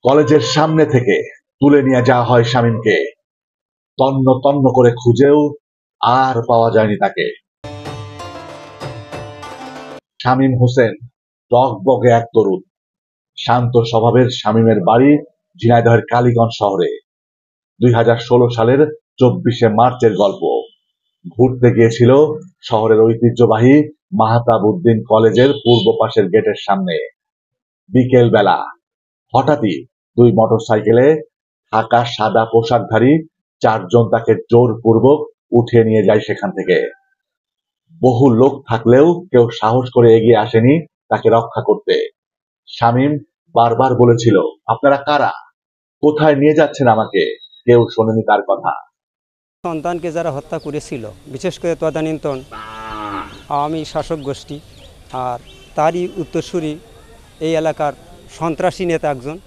কলেজের সামনে থেকে তুলে নিয়ে যাওয়া হয় শামীমকে। তন্ন তন্ন করে খুঁজেও আর পাওয়া যায়নি তাকে। শামীম হোসেন টগবগে এক তরুণ। শান্ত স্বভাবের শামীমের বাড়ি ঝিনাইদহের কালীগঞ্জ শহরে। 2016 সালের 24শে মার্চের গল্প। ঘুরতে গিয়েছিল শহরের ঐতিহ্যবাহী মাহতাব উদ্দিন কলেজের পূর্ব পাশের গেটের সামনে। বিকেল বেলা হঠাৎই দুই মোটরসাইকেলে ঢাকা সাদা পোশাকধারী চারজন তাকে জোরপূর্বক উঠিয়ে নিয়ে যায় সেখান থেকে। বহু লোক থাকলেও কেউ সাহস করে এগিয়ে আসেনি তাকে রক্ষা করতে। শামীম বারবার বলেছিল, আপনারা কারা, কোথায় নিয়ে যাচ্ছেন আমাকে? কেউ শোনেনি তার কথা। সন্তানকে যারা হত্যা করেছিল, বিশেষ করে তদানীন্তন আওয়ামী শাসক গোষ্ঠী, আর তারই উত্তরসূরি এই এলাকার সন্ত্রাসী নেতা একজন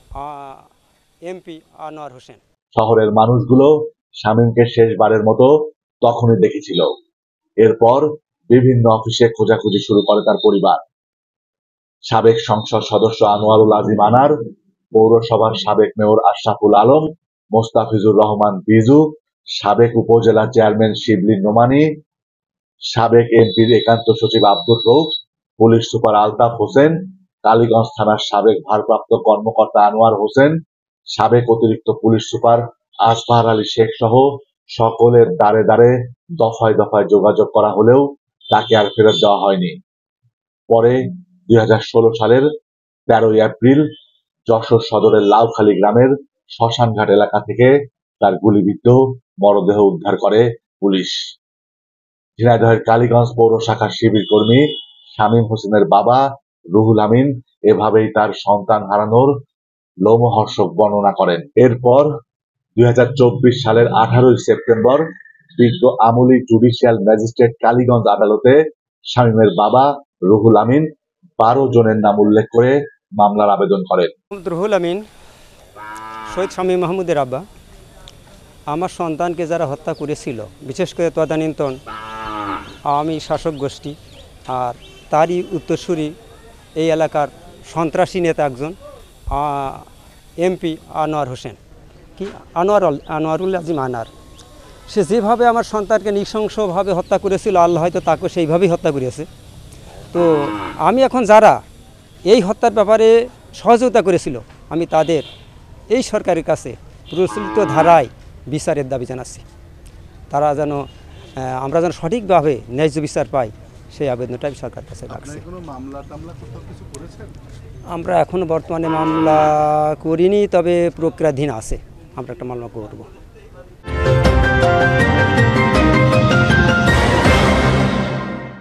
এমপি আনোয়ার হোসেন। শহরের মানুষগুলো শামীমকে শেষবারের মতো তখনই দেখেছিল। এরপর বিভিন্ন অফিসে খোঁজাখুঁজি শুরু করে তার পরিবার। সাবেক সংসদ সদস্য আনোয়ারুল আজিম আনার, পৌরসভার সাবেক মেয়র আশরাফুল আলম, মোস্তাফিজুর রহমান বিজু, সাবেক উপজেলা চেয়ারম্যান শিবলী নোমানী, সাবেক এমপির একান্ত সচিব আব্দুর রউফ, পুলিশ সুপার আলতাফ হোসেন, কালীগঞ্জ থানার সাবেক ভারপ্রাপ্ত কর্মকর্তা আনোয়ার হোসেন, সাবেক অতিরিক্ত পুলিশ সুপার আসফার আলী শেখ সহ সকলের দ্বারে দ্বারে দফায় দফায় যোগাযোগ করা হলেও তাকে আর ফেরত দেওয়া হয়নি। পরে 2016 সালের 13ই এপ্রিল যশোর সদরের লাউখালী গ্রামের শ্মশানঘাট এলাকা থেকে তার গুলিবিদ্ধ মরদেহ উদ্ধার করে পুলিশ। ঝিনাইদহের কালীগঞ্জ পৌর শাখার শিবির কর্মী শামীম হোসেনের বাবা রুহুল আমিন এভাবেই তার সন্তান হারানোর লোমহর্ষক বর্ণনা করেন। এরপর 2024 সালের 18ই সেপ্টেম্বর বিজ্ঞ আমলি জুডিশিয়াল ম্যাজিস্ট্রেট কালীগঞ্জ আদালতে শামীমের বাবা রুহুল আমিন 12 জনের নাম উল্লেখ করে মামলার আবেদন করেন। রুহুল আমিন, শহীদ শামীম মাহমুদের আব্বা, আমার সন্তানকে যারা হত্যা করেছিল, বিশেষ করে তদানীন্তন আওয়ামী শাসক গোষ্ঠী, আর তারই উত্তরসূরি এই এলাকার সন্ত্রাসী নেতা একজন এমপি আনোয়ার হোসেন, আনোয়ারুল আজিম আনার। সে যেভাবে আমার সন্তানকে নৃশংসভাবে হত্যা করেছিল, আল্লাহ হয়তো তাকে সেইভাবেই হত্যা করেছে। তো আমি এখন যারা এই হত্যার ব্যাপারে সহযোগিতা করেছিল, আমি তাদের এই সরকারের কাছে প্রচলিত ধারায় বিচারের দাবি জানাচ্ছি। তারা যেন আমরা যেন সঠিকভাবে ন্যায্য বিচার পাই, সেই আবেদনটা আমি সরকারের কাছে রাখছি। আমরা এখনও বর্তমানে মামলা করিনি, তবে প্রক্রিয়াধীন আছে। আমরা একটা মামলা করব।